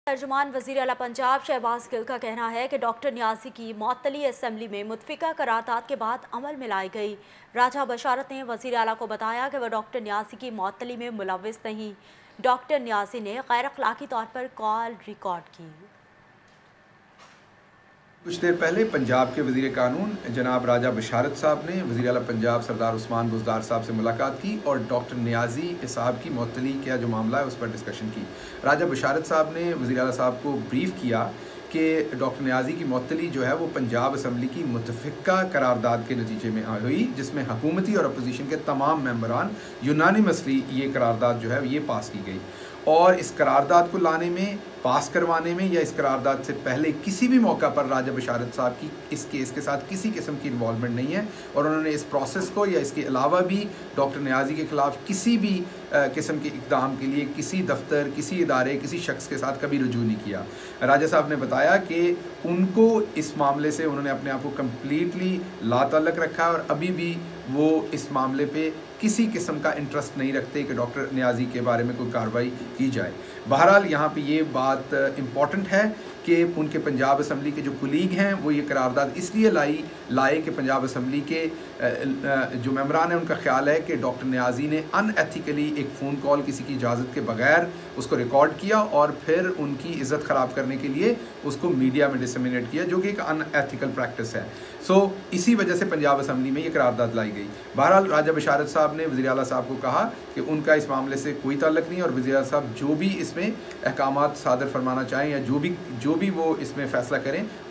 तर्जुमान वज़ीर आला पंजाब शहबाज गिल का कहना है कि डॉक्टर नियाज़ी की मुअत्तली असम्बली में मुतफ़िका करारदाद के बाद अमल में लाई गई। राजा बशारत ने वज़ीर आला को बताया कि वह डॉक्टर नियाज़ी की मुअत्तली में मुलव्विस नहीं। डॉक्टर नियाज़ी ने गैर अखलाकी तौर पर कॉल रिकॉर्ड की। कुछ देर पहले पंजाब के वज़ीर कानून जनाब राजा बशारत साहब ने वज़ीर आला पंजाब सरदार उस्मान बुज़दार साहब से मुलाकात की और डॉक्टर नियाज़ी साहब की मुअत्तली का जो मामला है उस पर डिस्कशन की। राजा बशारत साहब ने वज़ीर आला साहब को ब्रीफ़ किया कि डॉक्टर नियाज़ी की मुअत्तली जो है वो पंजाब असम्बली की मुतफ़िका करारदाद के नतीजे में हुई, जिसमें हुकूमती और अपोजिशन के तमाम मेंबरान यूनानिमसली ये करारदाद जो है ये पास की गई। और इस करारदाद को लाने में, पास करवाने में या इस करारदाद से पहले किसी भी मौका पर राजा बशारत साहब की इस केस के साथ किसी किस्म की इन्वॉल्वमेंट नहीं है और उन्होंने इस प्रोसेस को या इसके अलावा भी डॉक्टर नियाज़ी के ख़िलाफ़ किसी भी किस्म के इक़दाम के लिए किसी दफ्तर, किसी इदारे, किसी शख्स के साथ कभी रुजू नहीं किया। राजा साहब ने बताया कि उनको इस मामले से उन्होंने अपने आप को कम्प्लीटली लातल्लुक़ रखा है और अभी भी वो इस मामले पे किसी किस्म का इंटरेस्ट नहीं रखते कि डॉक्टर नियाज़ी के बारे में कोई कार्रवाई की जाए। बहरहाल यहाँ पे ये बात इम्पॉर्टेंट है कि उनके पंजाब असम्बली के जो कुलीग हैं वो ये करारदाद इसलिए लाए कि पंजाब असम्बली के जो मेंबरान हैं उनका ख्याल है कि डॉक्टर नियाज़ी ने अनएथिकली एक फ़ोन कॉल किसी की इजाज़त के बगैर उसको रिकॉर्ड किया और फिर उनकी इज़्ज़त ख़राब करने के लिए उसको मीडिया में डिसमिनेट किया, जो कि एक अनएथिकल प्रैक्टिस है। सो इसी वजह से पंजाब असम्बली में ये करारदाद लाई गई। बहरहाल राजा बशारत साहब ने वज़ीर आला साहब को कहा कि उनका इस मामले से कोई ताल्लुक़ नहीं और वज़ीर आला साहब जो भी इसमें अहकामात सादर फरमाना चाहें या जो भी वो इसमें फ़ैसला करें